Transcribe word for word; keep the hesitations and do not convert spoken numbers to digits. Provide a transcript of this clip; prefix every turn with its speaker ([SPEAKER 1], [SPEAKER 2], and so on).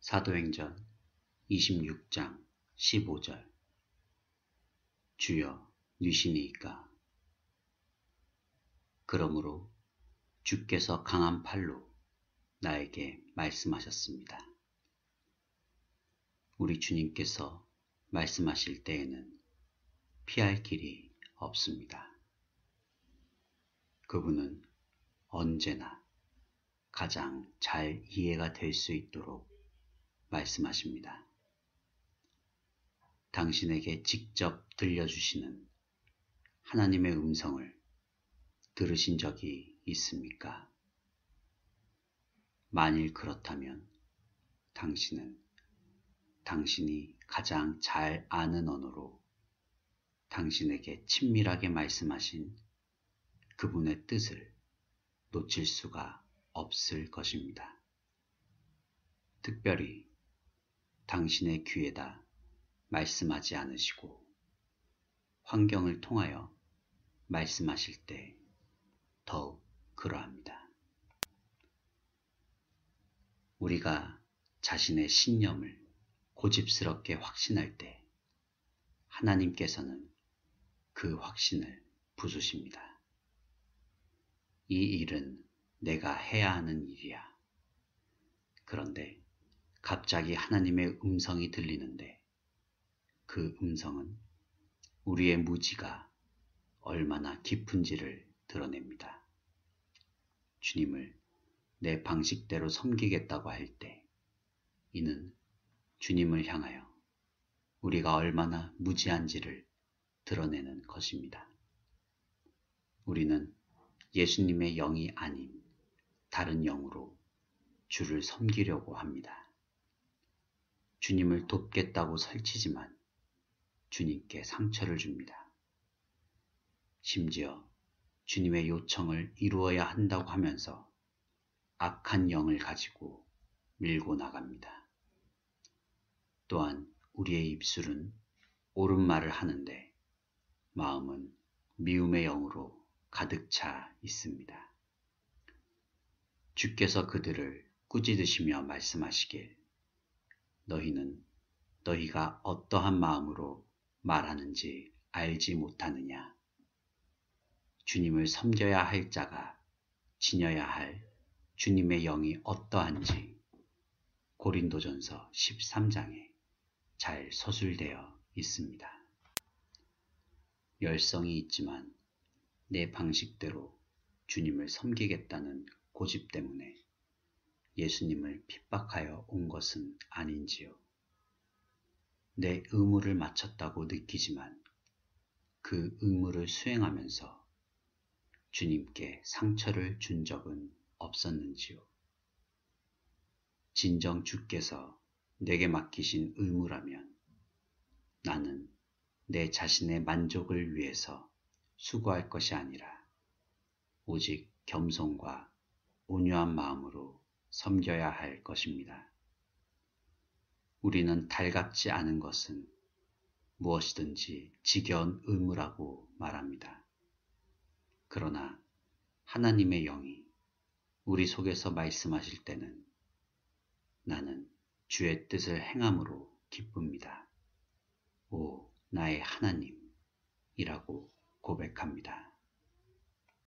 [SPEAKER 1] 사도행전 이십육 장 십오 절. 주여 누시니이까. 그러므로 주께서 강한 팔로 나에게 말씀하셨습니다. 우리 주님께서 말씀하실 때에는 피할 길이 없습니다. 그분은 언제나 가장 잘 이해가 될 수 있도록 말씀하십니다. 당신에게 직접 들려주시는 하나님의 음성을 들으신 적이 있습니까? 만일 그렇다면 당신은 당신이 가장 잘 아는 언어로 당신에게 친밀하게 말씀하신 그분의 뜻을 놓칠 수가 없을 것입니다. 특별히 당신의 귀에다 말씀하지 않으시고 환경을 통하여 말씀하실 때 더욱 그러합니다. 우리가 자신의 신념을 고집스럽게 확신할 때 하나님께서는 그 확신을 부수십니다. 이 일은 내가 해야 하는 일이야. 그런데 갑자기 하나님의 음성이 들리는데 그 음성은 우리의 무지가 얼마나 깊은지를 드러냅니다. 주님을 내 방식대로 섬기겠다고 할 때 이는 주님을 향하여 우리가 얼마나 무지한지를 드러내는 것입니다. 우리는 예수님의 영이 아닌 다른 영으로 주를 섬기려고 합니다. 주님을 돕겠다고 설치지만 주님께 상처를 줍니다. 심지어 주님의 요청을 이루어야 한다고 하면서 악한 영을 가지고 밀고 나갑니다. 또한 우리의 입술은 옳은 말을 하는데 마음은 미움의 영으로 가득 차 있습니다. 주께서 그들을 꾸짖으시며 말씀하시길 너희는 너희가 어떠한 마음으로 말하는지 알지 못하느냐. 주님을 섬겨야 할 자가 지녀야 할 주님의 영이 어떠한지 고린도전서 십삼 장에 잘 서술되어 있습니다. 열성이 있지만 내 방식대로 주님을 섬기겠다는 고집 때문에 예수님을 핍박하여 온 것은 아닌지요. 내 의무를 마쳤다고 느끼지만 그 의무를 수행하면서 주님께 상처를 준 적은 없었는지요. 진정 주께서 내게 맡기신 의무라면 나는 내 자신의 만족을 위해서 수고할 것이 아니라 오직 겸손과 온유한 마음으로 섬겨야 할 것입니다. 우리는 달갑지 않은 것은 무엇이든지 지겨운 의무라고 말합니다. 그러나 하나님의 영이 우리 속에서 말씀하실 때는 나는 주의 뜻을 행함으로 기쁩니다. 오, 나의 하나님 이라고 고백합니다.